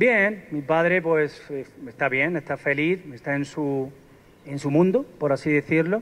Bien, mi padre pues está bien, está feliz, está en su mundo, por así decirlo.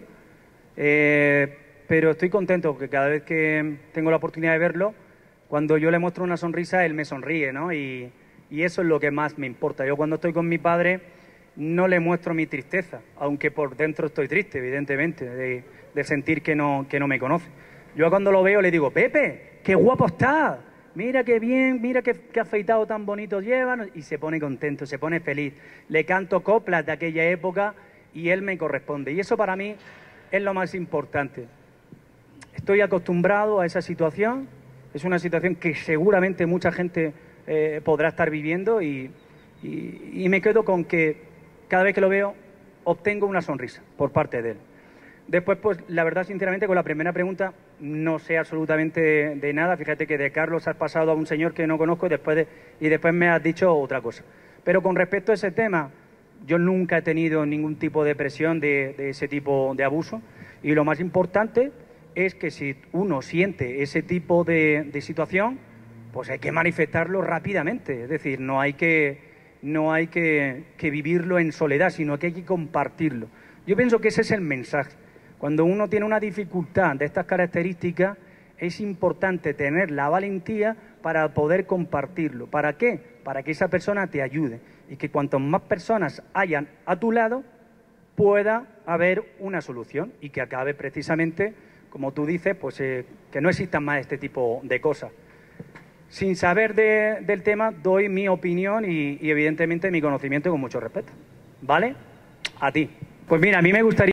Pero estoy contento porque cada vez que tengo la oportunidad de verlo, cuando yo le muestro una sonrisa, él me sonríe, ¿no? Y eso es lo que más me importa. Yo cuando estoy con mi padre no le muestro mi tristeza, aunque por dentro estoy triste, evidentemente, de sentir que no me conoce. Yo cuando lo veo le digo, Pepe, qué guapo estás, mira qué bien, mira qué afeitado tan bonito llevan, y se pone contento, se pone feliz. Le canto coplas de aquella época y él me corresponde. Y eso para mí es lo más importante. Estoy acostumbrado a esa situación, es una situación que seguramente mucha gente podrá estar viviendo y me quedo con que cada vez que lo veo obtengo una sonrisa por parte de él. Después, pues la verdad, sinceramente, con la primera pregunta no sé absolutamente de nada. Fíjate que de Carlos has pasado a un señor que no conozco y después me has dicho otra cosa. Pero con respecto a ese tema, yo nunca he tenido ningún tipo de presión de ese tipo de abuso. Y lo más importante es que si uno siente ese tipo de situación, pues hay que manifestarlo rápidamente. Es decir, no hay que vivirlo en soledad, sino que hay que compartirlo. Yo pienso que ese es el mensaje. Cuando uno tiene una dificultad de estas características, es importante tener la valentía para poder compartirlo. ¿Para qué? Para que esa persona te ayude y que cuantas más personas hayan a tu lado, pueda haber una solución y que acabe precisamente, como tú dices, pues que no existan más este tipo de cosas. Sin saber del tema, doy mi opinión y evidentemente mi conocimiento con mucho respeto. ¿Vale? A ti. Pues mira, a mí me gustaría